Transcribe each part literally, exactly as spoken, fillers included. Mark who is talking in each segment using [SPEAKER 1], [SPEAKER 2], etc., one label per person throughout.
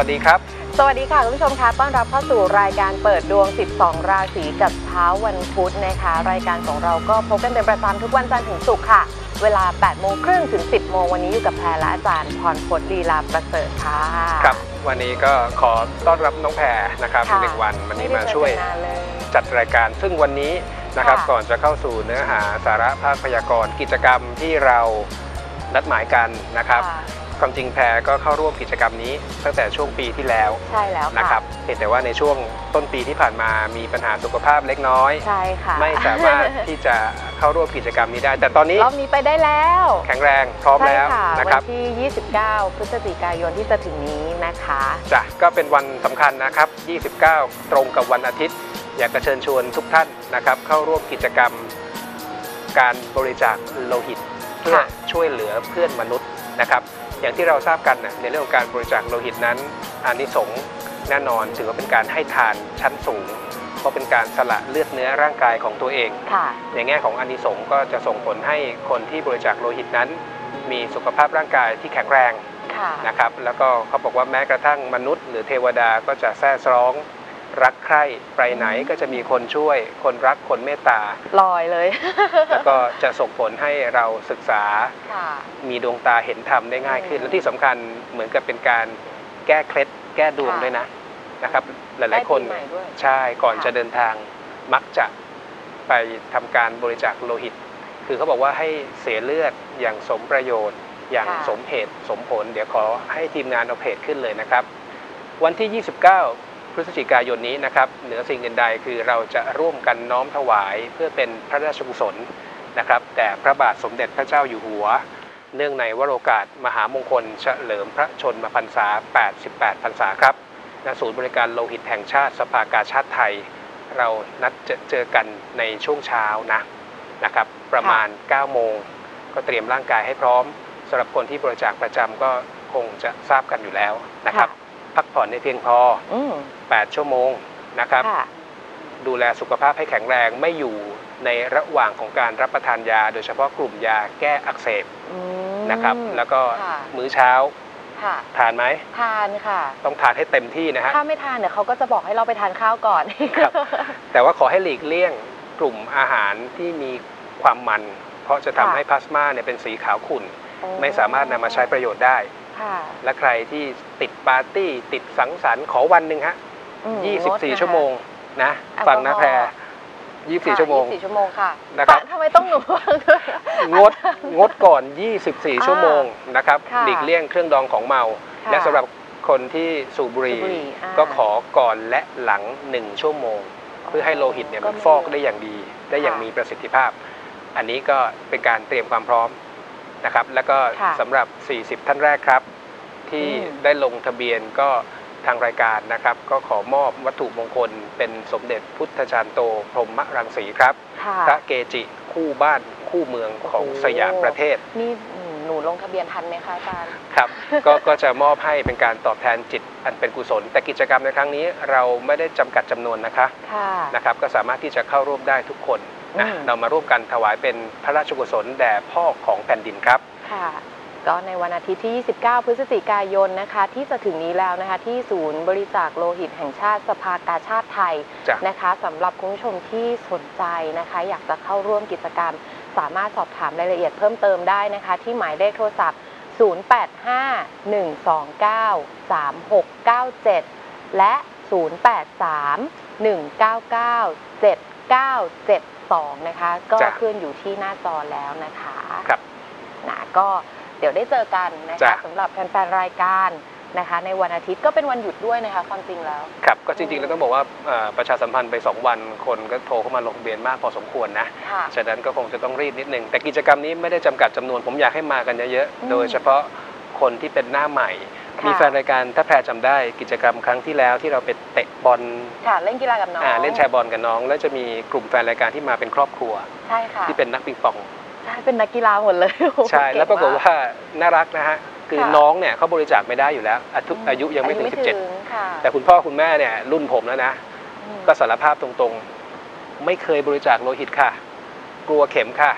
[SPEAKER 1] วัสดีครับ
[SPEAKER 2] สวัสดีค่ะคุณผู้ชมคะต้อนรับเข้าสู่รายการเปิดดวงสิบสองราศีกับเช้าวันพุธนะคะรายการของเราก็พบกันเป็นประจำทุกวันจันทร์ถึงศุกร์ค่ะเวลา แปดโมงครึ่ง ถึง สิบโมงวันนี้อยู่กับแพรและอาจารย์พรพจน์ลีลาประเสริฐค่ะ
[SPEAKER 1] ครับวันนี้ก็ขอต้อนรับน้องแพรนะครับหนึ่งวันวันนี้มาช่วยจัดรายการซึ่งวันนี้นะครับก่อนจะเข้าสู่เนื้อหาสาระภาคพยากรณ์กิจกรรมที่เรานัดหมายกันนะครับความจริงแพรก็เข้าร่วมกิจกรรมนี้ตั้งแต่ช่วงปีที่แล้ว
[SPEAKER 2] ใช่แล้ว
[SPEAKER 1] นะครับเพียงแต่ว่าในช่วงต้นปีที่ผ่านมามีปัญหาสุขภาพเล็กน้อย
[SPEAKER 2] ใช่ค่ะ
[SPEAKER 1] ไม่สามารถที่จะเข้าร่วมกิจกรรมนี้ได้แต่ตอนนี้
[SPEAKER 2] รอบนี้ไปได้แล้ว
[SPEAKER 1] แข็งแรงพร้อมแล้วนะครับ
[SPEAKER 2] วันที่ ยี่สิบเก้า พฤศจิกายนที่จะถึงนี้นะคะ
[SPEAKER 1] จ้ะก็เป็นวันสำคัญนะครับยี่สิบเก้าตรงกับวันอาทิตย์อยากจะเชิญชวนทุกท่านนะครับเข้าร่วมกิจกรรมการบริจาคโลหิตเพื่อช่วยเหลือเพื่อนมนุษย์นะครับอย่างที่เราทราบกันในเรื่องของการบริจาคโลหิตนั้นอานิสงส์แน่นอนถือว่าเป็นการให้ทานชั้นสูงเพราะเป็นการสละเลือดเนื้อร่างกายของตัวเองในแง่ของอานิสงส์ก็จะส่งผลให้คนที่บริจาคโลหิตนั้นมีสุขภาพร่างกายที่แข็งแรงนะครับแล้วก็เขาบอกว่าแม้กระทั่งมนุษย์หรือเทวดาก็จะแซ่ซ้องรักใคร่ไปไหนก็จะมีคนช่วยคนรักคนเมตตา
[SPEAKER 2] ลอยเลย
[SPEAKER 1] แล้วก็จะส่งผลให้เราศึกษามีดวงตาเห็นธรรมได้ง่ายขึ้นและที่สำคัญเหมือนกับเป็นการแก้เคล็ดแก้ดวงด้วยนะนะครับหลายๆคนใช่ก่อนจะเดินทางมักจะไปทำการบริจาคโลหิตคือเขาบอกว่าให้เสียเลือดอย่างสมประโยชน์อย่างสมเหตุสมผลเดี๋ยวขอให้ทีมงานเอาเพจขึ้นเลยนะครับวันที่ยี่สิบเก้าพฤศจิกายนนี้นะครับเหนือสิ่งอื่นใดคือเราจะร่วมกันน้อมถวายเพื่อเป็นพระราชกุศลนะครับแต่พระบาทสมเด็จพระเจ้าอยู่หัวเนื่องในวโรกาสมหามงคลเฉลิมพระชนมพรรษาแปดสิบแปดพรรษาครับณศูนย์บริการโลหิตแห่งชาติสภากาชาดไทยเรานัดจะเจอกันในช่วงเช้านะนะครับประมาณเก้าโมงก็เตรียมร่างกายให้พร้อมสำหรับคนที่บริจาคประจำก็คงจะทราบกันอยู่แล้วนะครับพักผ่อนให้เพียงพอแปดชั่วโมงนะครับดูแลสุขภาพให้แข็งแรงไม่อยู่ในระหว่างของการรับประทานยาโดยเฉพาะกลุ่มยาแก้อักเสบนะครับแล้วก็มื้อเช้าทานไหม
[SPEAKER 2] ทานค่ะ
[SPEAKER 1] ต้องทานให้เต็มที่นะฮะ
[SPEAKER 2] ถ้าไม่ทานเนี่ยเขาก็จะบอกให้เราไปทานข้าวก่อน
[SPEAKER 1] แต่ว่าขอให้หลีกเลี่ยงกลุ่มอาหารที่มีความมันเพราะจะทำให้พลาสมาเนี่ยเป็นสีขาวขุ่นไม่สามารถนำมาใช้ประโยชน์ได้และใครที่ติดปาร์ตี้ติดสังสรรค์ขอวันหนึ่งฮะยี่สิบสี่ชั่วโมงนะฟังนะแพรยี่สิบสี่ชั่วโมง
[SPEAKER 2] ยี่สิบสี่ชั่วโมงค่ะ
[SPEAKER 1] นะครับ
[SPEAKER 2] ทำไมต้องหนูฟังด้วย
[SPEAKER 1] งดงดก่อนยี่สิบสี่ชั่วโมงนะครับหลีกเลี่ยงเครื่องดองของเมาและสำหรับคนที่สูบบุหรี่ก็ขอก่อนและหลังหนึ่งชั่วโมงเพื่อให้โลหิตเนี่ยมันฟอกได้อย่างดีได้อย่างมีประสิทธิภาพอันนี้ก็เป็นการเตรียมความพร้อมนะครับแล้วก็สำหรับสี่สิบท่านแรกครับที่ได้ลงทะเบียนก็ทางรายการนะครับก็ขอมอบวัตถุมงคลเป็นสมเด็จพุทธจารย์โตพรหมรังสีครับพระเกจิคู่บ้านคู่เมืองของสยามประเทศ
[SPEAKER 2] นี่หนูลงทะเบียนทันไหมคะอาจารย์
[SPEAKER 1] ครับก็ก็จะมอบให้เป็นการตอบแทนจิตอันเป็นกุศลแต่กิจกรรมในครั้งนี้เราไม่ได้จำกัดจำนวนนะคะนะครับก็สามารถที่จะเข้าร่วมได้ทุกคนนะเรามาร่วมกันถวายเป็นพระราชกุศลแด่พ่อของแผ่นดินครับ
[SPEAKER 2] ค่ะก็ในวันอาทิตย์ที่ยี่สิบเก้าพฤศจิกายนนะคะที่จะถึงนี้แล้วนะคะที่ศูนย์บริจาคโลหิตแห่งชาติสภากาชาดไทยนะคะสำหรับคุณผู้ชมที่สนใจนะคะอยากจะเข้าร่วมกิจกรรมสามารถสอบถามรายละเอียดเพิ่มเติมได้นะคะที่หมายเลขโทรศัพท์ศูนย์ แปด ห้า หนึ่ง สอง เก้า สาม หก เก้า เจ็ดและศูนย์ แปด สาม หนึ่ง เก้า เก้า เจ็ด เก้า เจ็ด สองนะคะก็ขึ้นอยู่ที่หน้าจอแล้วนะคะ
[SPEAKER 1] ครับ
[SPEAKER 2] นะก็เดี๋ยวได้เจอกันนะคะสำหรับแฟนๆรายการนะคะในวันอาทิตย์ก็เป็นวันหยุดด้วยนะคะความจริงแล้ว
[SPEAKER 1] ครับก็จริงๆแล้วต้องบอกว่าประชาสัมพันธ์ไปสองวันคนก็โทรเข้ามาลงทะเบียนมากพอสมควรนะฉะนั้นก็คงจะต้องรีบนิดนึงแต่กิจกรรมนี้ไม่ได้จำกัดจำนวนผมอยากให้มากันเยอะๆโดยเฉพาะคนที่เป็นหน้าใหม่มีแฟนรายการถ้าแพรจำได้กิจกรรมครั้งที่แล้วที่เราไปเตะบอล
[SPEAKER 2] ค่ะเล่นกีฬากับน้อง
[SPEAKER 1] เล่นแชร์บอลกับน้องแล้วจะมีกลุ่มแฟนรายการที่มาเป็นครอบครัว
[SPEAKER 2] ใช่ค่ะ
[SPEAKER 1] ที่เป็นนักปิงปอง
[SPEAKER 2] ใช่เป็นนักกีฬาหมดเลย
[SPEAKER 1] ใช่แล้วปรากฏว่าน่ารักนะฮะคือน้องเนี่ยเขาบริจาคไม่ได้อยู่แล้วอายุยังไม่ถึงสิบเจ็ดแต่คุณพ่อคุณแม่เนี่ยรุ่นผมแล้วนะก็สารภาพตรงๆไม่เคยบริจาคโลหิตค่ะกลัวเข็มค่ะ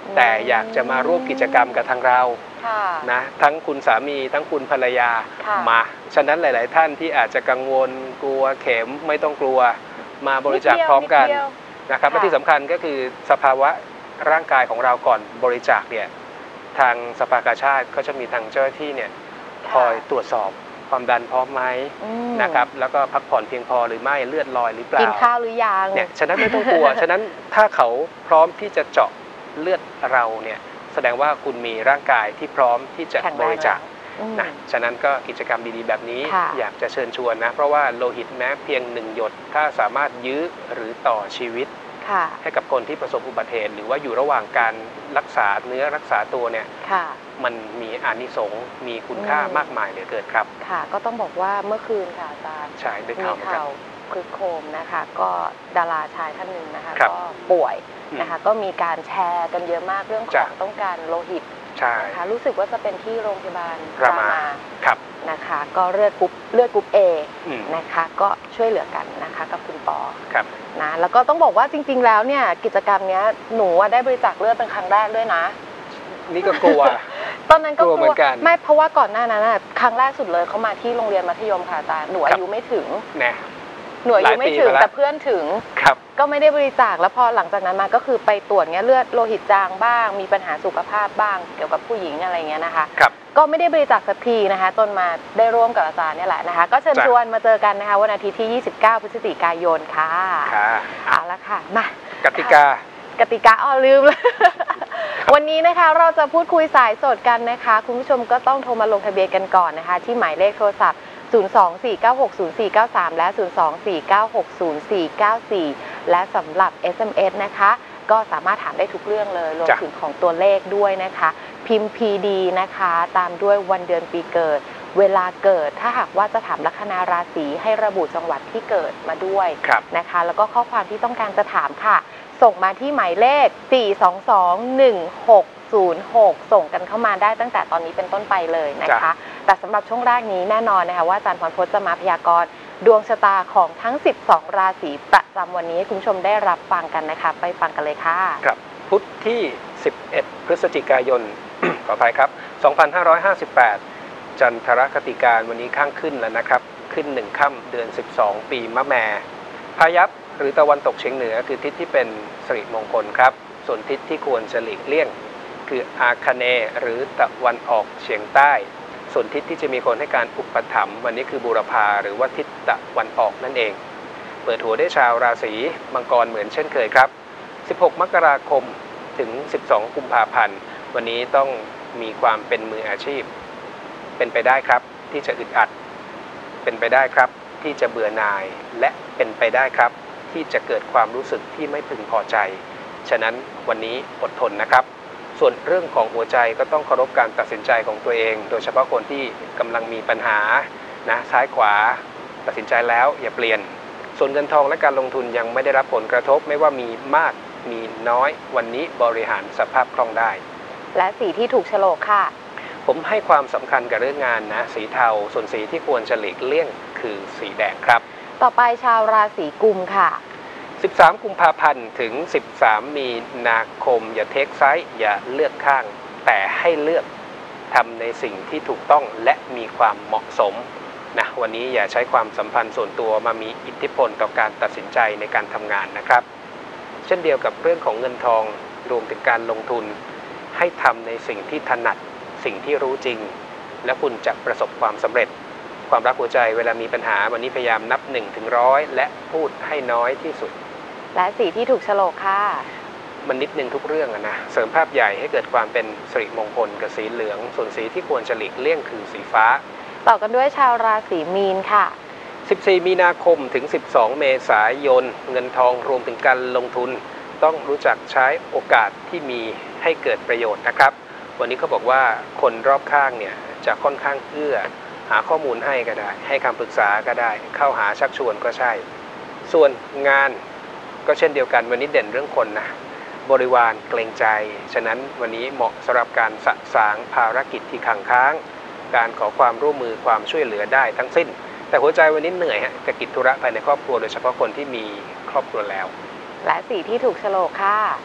[SPEAKER 1] แต่อยากจะมาร่วมกิจกรรมกับทางเรานะทั้งคุณสามีทั้งคุณภรรยามาฉะนั้นหลายๆท่านที่อาจจะกังวลกลัวเข็มไม่ต้องกลัวมาบริจาคพร้อมกันนะครับและที่สำคัญก็คือสภาวะร่างกายของเราก่อนบริจาคเนี่ยทางสภากาชาดก็จะมีทางเจ้าหน้าที่เนี่ยคอยตรวจสอบความดันพร้อมไหมนะครับแล้วก็พักผ่อนเพียงพอหรือไม่เลือดลอยหรือเปล่ากิน
[SPEAKER 2] ข้าวหรือยัง
[SPEAKER 1] เนี่ยฉะนั้นไม่ต้องกลัว ฉะนั้นถ้าเขาพร้อมที่จะเจาะเลือดเราเนี่ยแสดงว่าคุณมีร่างกายที่พร้อมที่จะบริจาคนะฉะนั้นก็กิจกรรมดีๆแบบนี้อยากจะเชิญชวนนะเพราะว่าโลหิตแม้เพียงหนึ่งหยดถ้าสามารถยื้อหรือต่อชีวิตให้กับคนที่ประสบอุบัติเหตุหรือว่าอยู่ระหว่างการรักษาเนื้อรักษาตัวเนี่ยมันมีอานิสงส์มีคุณค่ามากมายเหลือเกินครับ
[SPEAKER 2] ค่ะก็ต้องบอกว่าเมื่อคืนค่ะอาจารย์
[SPEAKER 1] ใช่ได้ข่าว
[SPEAKER 2] มีข่าวคือโคมนะคะก็ดาราชายท่านหนึ่งนะคะก็ป่วยนะคะก็มีการแชร์กันเยอะมากเรื่องของต้องการโลหิตนะคะรู้สึกว่าจะเป็นที่โรงพยาบาลรามานะคะก็เลือดกรุ๊ปเลือดกรุ๊ปเอนะคะก็ช่วยเหลือกันนะคะกับคุณปอนะแล้วก็ต้องบอกว่าจริงๆแล้วเนี่ยกิจกรรมนี้หนูได้บริจาคเลือดเป็นครั้งแรกด้วยนะ
[SPEAKER 1] นี่ก็กลัว
[SPEAKER 2] ตอนนั้นก็กลัวไม่เพราะว่าก่อนหน้านั้นครั้งแรกสุดเลยเขามาที่โรงเรียนมัธยมค่ะอาจารย์หนูอายุไม่ถึงหนูอายุไม่ถึงแต่เพื่อนถึงก็ไม่ได้บริจาคแล้วพอหลังจากนั้นมาก็คือไปตรวจเงี้ยเลือดโลหิตจางบ้างมีปัญหาสุขภาพบ้างเกี่ยวกับผู้หญิงอะไรเงี้ยนะคะก็ไม่ได้บริจาคสักทีนะคะจนมาได้ร่วมกับอาจารย์เนี่ยแหละนะคะก็เชิญชวนมาเจอกันนะคะวันอาทิตย์ที่ยี่สิบเก้าพฤศจิกายนค่ะเอาละค่ะมาก
[SPEAKER 1] ติกาก
[SPEAKER 2] ติกาอ๋อลืมเลยวันนี้นะคะเราจะพูดคุยสายสดกันนะคะคุณผู้ชมก็ต้องโทรมาลงทะเบียนกันก่อนนะคะที่หมายเลขโทรศัพท์ศูนย์ สอง สี่ เก้า หก ศูนย์ สี่ เก้า สาม และ ศูนย์ สอง สี่ เก้า หก ศูนย์ สี่ เก้า สี่ และสำหรับ เอส เอ็ม เอส นะคะก็สามารถถามได้ทุกเรื่องเลยรวมถึงของตัวเลขด้วยนะคะพิมพ์ พี ดี นะคะตามด้วยวันเดือนปีเกิดเวลาเกิดถ้าหากว่าจะถามลัคนาราศีให้ระบุจังหวัดที่เกิดมาด้วยนะคะแล้วก็ข้อความที่ต้องการจะถามค่ะส่งมาที่หมายเลข สี่ สอง สอง หนึ่ง หก ศูนย์ หก ส่งกันเข้ามาได้ตั้งแต่ตอนนี้เป็นต้นไปเลยนะคะแต่สำหรับช่วงแรกนี้แน่นอนนะคะว่าอาจารย์พรพจน์จะมาพยากรณ์ดวงชะตาของทั้งสิบสองราศีประจำวันนี้ให้คุณผู้ชมได้รับฟังกันนะคะไปฟังกันเลยค่ะ
[SPEAKER 1] ครับพุธที่สิบเอ็ดพฤศจิกายน ขออภัยครับสองพันห้าร้อยห้าสิบแปดจันทรคติการวันนี้ข้างขึ้นแล้วนะครับขึ้นหนึ่งค่ำเดือนสิบสองปีมะแม่พายัพหรือตะวันตกเฉียงเหนือคือทิศที่เป็นสิริมงคลครับส่วนทิศที่ควรจะหลีกเลี่ยงคืออาคเนย์หรือตะวันออกเฉียงใต้ส่วนทิศที่จะมีคนให้การอุปถัมภ์วันนี้คือบูรพาหรือว่าทิศตะวันออกนั่นเองเปิดหัวได้ชาวราศีมังกรเหมือนเช่นเคยครับสิบหกมกราคมถึงสิบสองกุมภาพันธ์วันนี้ต้องมีความเป็นมืออาชีพเป็นไปได้ครับที่จะอึดอัดเป็นไปได้ครับที่จะเบื่อหน่ายและเป็นไปได้ครับที่จะเกิดความรู้สึกที่ไม่พึงพอใจฉะนั้นวันนี้อดทนนะครับส่วนเรื่องของหัวใจก็ต้องเคารพการตัดสินใจของตัวเองโดยเฉพาะคนที่กำลังมีปัญหานะซ้ายขวาตัดสินใจแล้วอย่าเปลี่ยนส่วนเงินทองและการลงทุนยังไม่ได้รับผลกระทบไม่ว่ามีมากมีน้อยวันนี้บริหารสภาพคล่องได้
[SPEAKER 2] และสีที่ถูกโฉลกค่ะ
[SPEAKER 1] ผมให้ความสำคัญกับเรื่องงานนะสีเทาส่วนสีที่ควรจะหลีกเลี่ยงคือสีแดงครับ
[SPEAKER 2] ต่อไปชาวราศีกุมค่ะ
[SPEAKER 1] สิบสามกุมภาพันธ์ถึงสิบสามมีนาคมอย่าเทคไซด์อย่าเลือกข้างแต่ให้เลือกทำในสิ่งที่ถูกต้องและมีความเหมาะสมนะวันนี้อย่าใช้ความสัมพันธ์ส่วนตัวมามีอิทธิพลต่อการตัดสินใจในการทำงานนะครับเช่นเดียวกับเรื่องของเงินทองรวมถึงการลงทุนให้ทำในสิ่งที่ถนัดสิ่งที่รู้จริงและคุณจะประสบความสำเร็จความรักหัวใจเวลามีปัญหาวันนี้พยายามนับหนึ่งถึงร้อยและพูดให้น้อยที่สุด
[SPEAKER 2] และสีที่ถูกโฉลกค่ะ
[SPEAKER 1] มันนิดนึงทุกเรื่องนะเสริมภาพใหญ่ให้เกิดความเป็นสิริมงคลกับสีเหลืองส่วนสีที่ควรจะหลีกเลี่ยงคือสีฟ้า
[SPEAKER 2] ต่อกันด้วยชาวราศีมีนค่ะ
[SPEAKER 1] สิบสี่มีนาคมถึงสิบสองเมษายนเงินทองรวมถึงการลงทุนต้องรู้จักใช้โอกาสที่มีให้เกิดประโยชน์นะครับวันนี้เขาบอกว่าคนรอบข้างเนี่ยจะค่อนข้างเอื้อหาข้อมูลให้ก็ได้ให้คำปรึกษาก็ได้เข้าหาชักชวนก็ใช่ส่วนงานก็เช่นเดียวกันวันนี้เด่นเรื่องคนนะบริวารเกรงใจฉะนั้นวันนี้เหมาะสำหรับการสะสางภารกิจที่ขังค้างการขอความร่วมมือความช่วยเหลือได้ทั้งสิ้นแต่หัวใจวันนี้เหนื่อยฮะกับกิจธุระภายในครอบครัวโดยเฉพาะคนที่มีครอบครัวแล้ว
[SPEAKER 2] และสีที่ถูกโฉลกค่ะ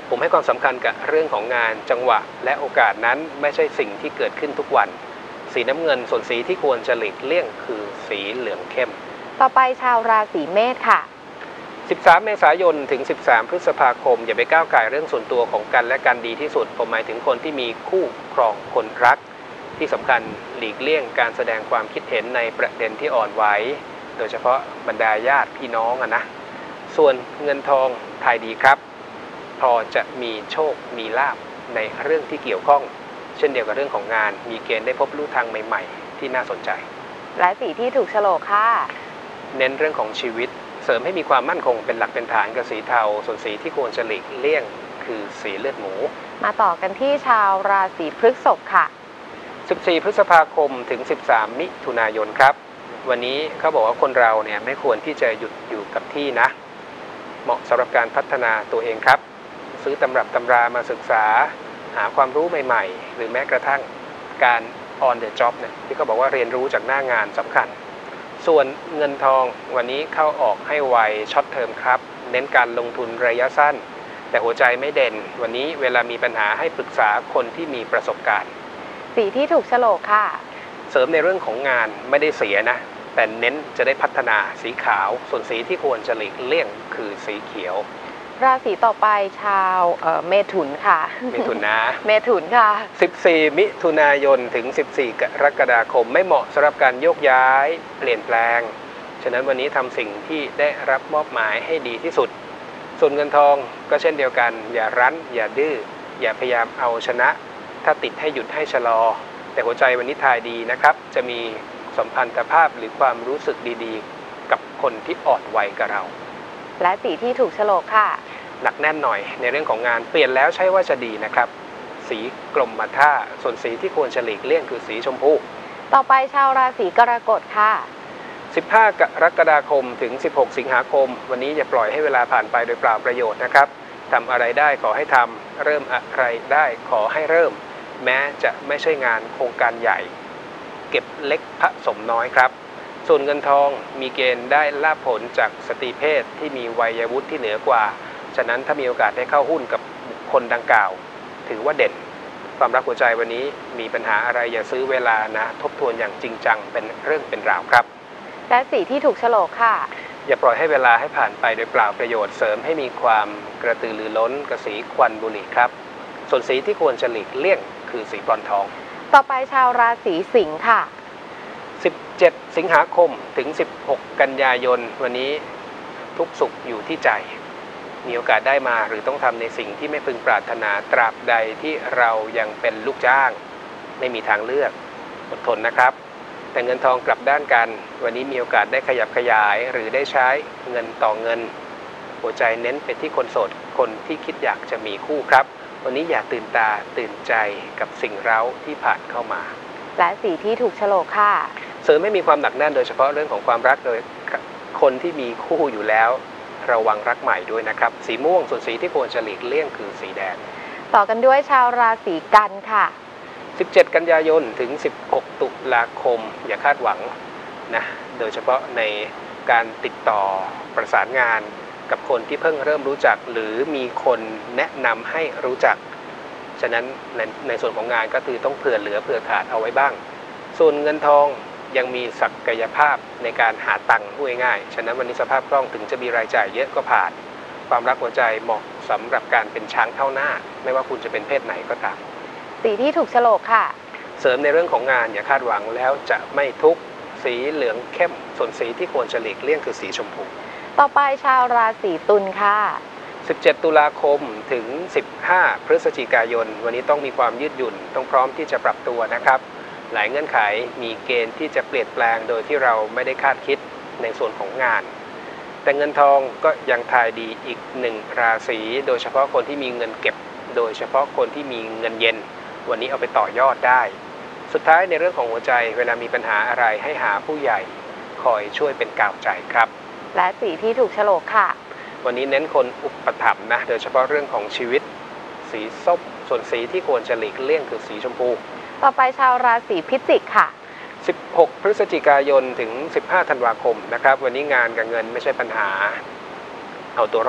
[SPEAKER 1] ผมให้ความสำคัญกับเรื่องของงานจังหวะและโอกาสนั้นไม่ใช่สิ่งที่เกิดขึ้นทุกวันสีน้ำเงินส่วนสีที่ควรจะหลีกเลี่ยงคือสีเหลืองเข้ม
[SPEAKER 2] ต่อไปชาวราศีเมษค่ะ
[SPEAKER 1] สิบสามเมษายนถึงสิบสามพฤษภาคมอย่าไปก้าวไก่เรื่องส่วนตัวของกันและกันดีที่สุดผมหมายถึงคนที่มีคู่ครองคนรักที่สำคัญหลีกเลี่ยงการแสดงความคิดเห็นในประเด็นที่อ่อนไหวโดยเฉพาะบรรดาญาติพี่น้องอะนะส่วนเงินทองทายดีครับพอจะมีโชคมีลาภในเรื่องที่เกี่ยวข้องเช่นเดียวกับเรื่องของงานมีเกณฑ์ได้พบลู่ทางใหม่ๆที่น่าสนใจ
[SPEAKER 2] และสีที่ถูกโฉลกค่ะ
[SPEAKER 1] เน้นเรื่องของชีวิตเสริมให้มีความมั่นคงเป็นหลักเป็นฐานกับสีเทาส่วนสีที่ควรจะหลีกเลี่ยงคือสีเลือดหมู
[SPEAKER 2] มาต่อกันที่ชาวราศีพฤษภค่ะ
[SPEAKER 1] สิบสี่พฤษภาคมถึงสิบสามมิถุนายนครับวันนี้เขาบอกว่าคนเราเนี่ยไม่ควรที่จะหยุดอยู่กับที่นะเหมาะสำหรับการพัฒนาตัวเองครับซื้อตำรับตำรามาศึกษาหาความรู้ใหม่ๆหรือแม้กระทั่งการ on the job เนี่ยที่เขาบอกว่าเรียนรู้จากหน้างานสำคัญส่วนเงินทองวันนี้เข้าออกให้ไวช็อตเทอมครับเน้นการลงทุนระยะสั้นแต่หัวใจไม่เด่นวันนี้เวลามีปัญหาให้ปรึกษาคนที่มีประสบการณ์
[SPEAKER 2] สีที่ถูกโฉลกค่ะ
[SPEAKER 1] เสริมในเรื่องของงานไม่ได้เสียนะแต่เน้นจะได้พัฒนาสีขาวส่วนสีที่ควรจะหลีกเลี่ยงคือสีเขียว
[SPEAKER 2] ราศีต่อไปชาวเมถุนค่ะ
[SPEAKER 1] เมถุนนะ
[SPEAKER 2] เมถุนค่ะ
[SPEAKER 1] สิบสี่มิถุนายนถึงสิบสี่กรกฎาคมไม่เหมาะสำหรับการโยกย้ายเปลี่ยนแปลงฉะนั้นวันนี้ทำสิ่งที่ได้รับมอบหมายให้ดีที่สุดส่วนเงินทองก็เช่นเดียวกันอย่ารั้นอย่าดื้ออย่าพยายามเอาชนะถ้าติดให้หยุดให้ชะลอแต่หัวใจวันนี้ทายดีนะครับจะมีสัมพันธภาพหรือความรู้สึกดีๆกับคนที่อ่อนวัยกับเรา
[SPEAKER 2] และสีที่ถูกโฉลกค่ะ
[SPEAKER 1] หนักแน่นหน่อยในเรื่องของงานเปลี่ยนแล้วใช่ว่าจะดีนะครับสีกรมท่าส่วนสีที่ควรจะหลีกเลี่ยงคือสีชมพู
[SPEAKER 2] ต่อไปชาวราศีกรกฎค่ะ
[SPEAKER 1] สิบห้ากรกฎาคมถึงสิบหกสิงหาคมวันนี้อย่าปล่อยให้เวลาผ่านไปโดยเปล่าประโยชน์นะครับทำอะไรได้ขอให้ทำเริ่มอะไรได้ขอให้เริ่มแม้จะไม่ใช่งานโครงการใหญ่เก็บเล็กผสมน้อยครับส่วนเงินทองมีเกณฑ์ได้ลาภผลจากสตรีเพศที่มีวัยวุฒิที่เหนือกว่าฉะนั้นถ้ามีโอกาสได้เข้าหุ้นกับบุคคลดังกล่าวถือว่าเด่นความรักหัวใจวันนี้มีปัญหาอะไรอย่าซื้อเวลานะทบทวนอย่างจริงจังเป็นเรื่องเป็นราวครับ
[SPEAKER 2] และสีที่ถูกโฉลกค่ะ
[SPEAKER 1] อย่าปล่อยให้เวลาให้ผ่านไปโดยเปล่าประโยชน์เสริมให้มีความกระตือรือร้นกับสีควันบุหรี่ครับส่วนสีที่ควรจะหลีกเลี่ยงคือสีบรอนซ์ทอง
[SPEAKER 2] ต่อไปชาวราศีสิงค์ค่ะ
[SPEAKER 1] สิบเจ็ดสิงหาคมถึงสิบหกกันยายนวันนี้ทุกสุขอยู่ที่ใจมีโอกาสได้มาหรือต้องทำในสิ่งที่ไม่พึงปรารถนาตราบใดที่เรายังเป็นลูกจ้างไม่มีทางเลือกอดทนนะครับแต่เงินทองกลับด้านกันวันนี้มีโอกาสได้ขยับขยายหรือได้ใช้เงินต่อเงินหัวใจเน้นไปที่คนโสดคนที่คิดอยากจะมีคู่ครับวันนี้อย่าตื่นตาตื่นใจกับสิ่งเร้าที่ผ่านเข้ามา
[SPEAKER 2] และสีที่ถูกโฉลกค่ะ
[SPEAKER 1] เสริมไม่มีความหนักแน่นโดยเฉพาะเรื่องของความรักโดยคนที่มีคู่อยู่แล้วระวังรักใหม่ด้วยนะครับสีม่วงส่วนสีที่ควรจะหลีกเลี่ยงคือสีแดง
[SPEAKER 2] ต่อกันด้วยชาวราศีกันค่ะ
[SPEAKER 1] สิบเจ็ดกันยายนถึงสิบหกตุลาคมอย่าคาดหวังนะโดยเฉพาะในการติดต่อประสานงานกับคนที่เพิ่งเริ่มรู้จักหรือมีคนแนะนำให้รู้จักฉะนั้นในในส่วนของงานก็คือต้องเผื่อเหลือเผื่อขาดเอาไว้บ้างส่วนเงินทองยังมีศักยภาพในการหาตังค์ง่ายๆฉะนั้นวันนี้สภาพคล่องถึงจะมีรายจ่ายเยอะก็ผ่านความรักหัวใจเหมาะสำหรับการเป็นช้างเท่าหน้าไม่ว่าคุณจะเป็นเพศไหนก็ตาม
[SPEAKER 2] สีที่ถูกโฉลกค่ะ
[SPEAKER 1] เสริมในเรื่องของงานอย่าคาดหวังแล้วจะไม่ทุกข์สีเหลืองเข้มส่วนสีที่ควรจะหลีกเลี่ยงคือสีชมพู
[SPEAKER 2] ต่อไปชาวราศีตุลค่ะ
[SPEAKER 1] สิบเจ็ดตุลาคมถึงสิบห้าพฤศจิกายนวันนี้ต้องมีความยืดหยุ่นต้องพร้อมที่จะปรับตัวนะครับหลายเงื่อนไขมีเกณฑ์ที่จะเปลี่ยนแปลงโดยที่เราไม่ได้คาดคิดในส่วนของงานแต่เงินทองก็ยังทายดีอีกหนึ่งราศีโดยเฉพาะคนที่มีเงินเก็บโดยเฉพาะคนที่มีเงินเย็นวันนี้เอาไปต่อยอดได้สุดท้ายในเรื่องของหัวใจเวลามีปัญหาอะไรให้หาผู้ใหญ่คอยช่วยเป็นกาวใจครับ
[SPEAKER 2] และสีที่ถูกโฉลกค่ะ
[SPEAKER 1] วันนี้เน้นคนอุปถัมภ์นะโดยเฉพาะเรื่องของชีวิตสีส้มส่วนสีที่ควรจะหลีกเลี่ยงคือสีชมพู
[SPEAKER 2] ต่อไปชาวราศีพิจิกค่ะ
[SPEAKER 1] สิบหกพฤศจิกายนถึงสิบห้าธันวาคมนะครับวันนี้งานกับเงินไม่ใช่ปัญหาเอาตัวรอด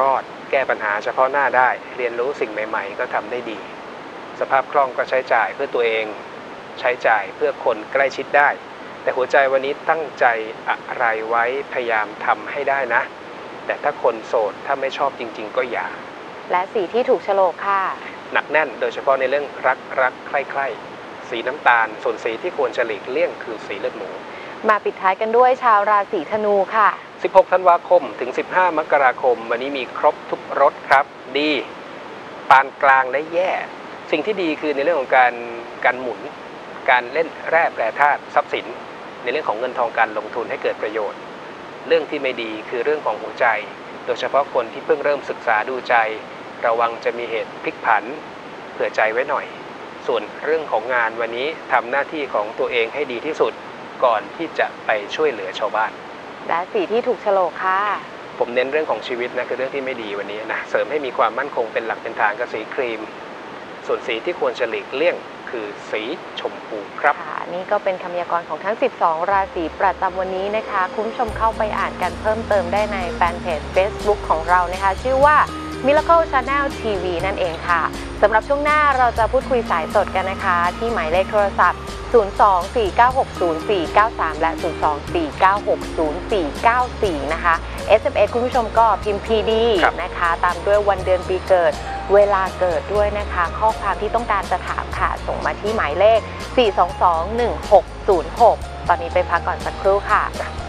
[SPEAKER 1] แก้ปัญหาเฉพาะหน้าได้เรียนรู้สิ่งใหม่ๆก็ทำได้ดีสภาพคล่องก็ใช้จ่ายเพื่อตัวเองใช้จ่ายเพื่อคนใกล้ชิดได้แต่หัวใจวันนี้ตั้งใจอะไรไว้พยายามทำให้ได้นะแต่ถ้าคนโสดถ้าไม่ชอบจริงๆก็อย่า
[SPEAKER 2] และสีที่ถูกโฉลกค่ะ
[SPEAKER 1] หนักแน่นโดยเฉพาะในเรื่องรักรักใคร่ๆสีน้ำตาลส่วนสีที่ควรจะหลีกเลี่ยงคือสีเลือดหมู
[SPEAKER 2] มาปิดท้ายกันด้วยชาวราศีธนูค่ะ
[SPEAKER 1] สิบหกธันวาคมถึงสิบห้ามกราคมวันนี้มีครบทุกรสครับดีปานกลางและแย่สิ่งที่ดีคือในเรื่องของการการหมุนการเล่นแร่แปรธาตุทรัพย์สินในเรื่องของเงินทองการลงทุนให้เกิดประโยชน์เรื่องที่ไม่ดีคือเรื่องของหัวใจโดยเฉพาะคนที่เพิ่งเริ่มศึกษาดูใจระวังจะมีเหตุพลิกผันเผื่อใจไว้หน่อยส่วนเรื่องของงานวันนี้ทำหน้าที่ของตัวเองให้ดีที่สุดก่อนที่จะไปช่วยเหลือชาวบ้าน
[SPEAKER 2] และสีที่ถูกโฉลกค่ะ
[SPEAKER 1] ผมเน้นเรื่องของชีวิตนะคือเรื่องที่ไม่ดีวันนี้นะเสริมให้มีความมั่นคงเป็นหลักเป็นฐานกับสีครีมส่วนสีที่ควรจะหลีกเลี่ยงคือสีชมพูครับ
[SPEAKER 2] ค่ะนี่ก็เป็นคำพยากรณ์ของทั้งสิบสองราศีประจำวันนี้นะคะคุณผู้ชมเข้าไปอ่านกันเพิ่มเติมได้ในแฟนเพจ Facebook ของเรานะคะชื่อว่า Miracle Channel ที วี นั่นเองค่ะสำหรับช่วงหน้าเราจะพูดคุยสายสดกันนะคะที่หมายเลขโทรศัพท์ศูนย์ สอง สี่ เก้า หก ศูนย์ สี่ เก้า สามและศูนย์ สอง สี่ เก้า หก ศูนย์ สี่ เก้า สี่นะคะ เอส เอ็ม เอส คุณผู้ชมก็พิมพ์ พี ดี นะคะตามด้วยวันเดือนปีเกิดเวลาเกิดด้วยนะคะข้อความที่ต้องการจะถามค่ะส่งมาที่หมายเลข สี่ สอง สอง หนึ่ง หก ศูนย์ หก ตอนนี้ไปพักก่อนสักครู่ค่ะ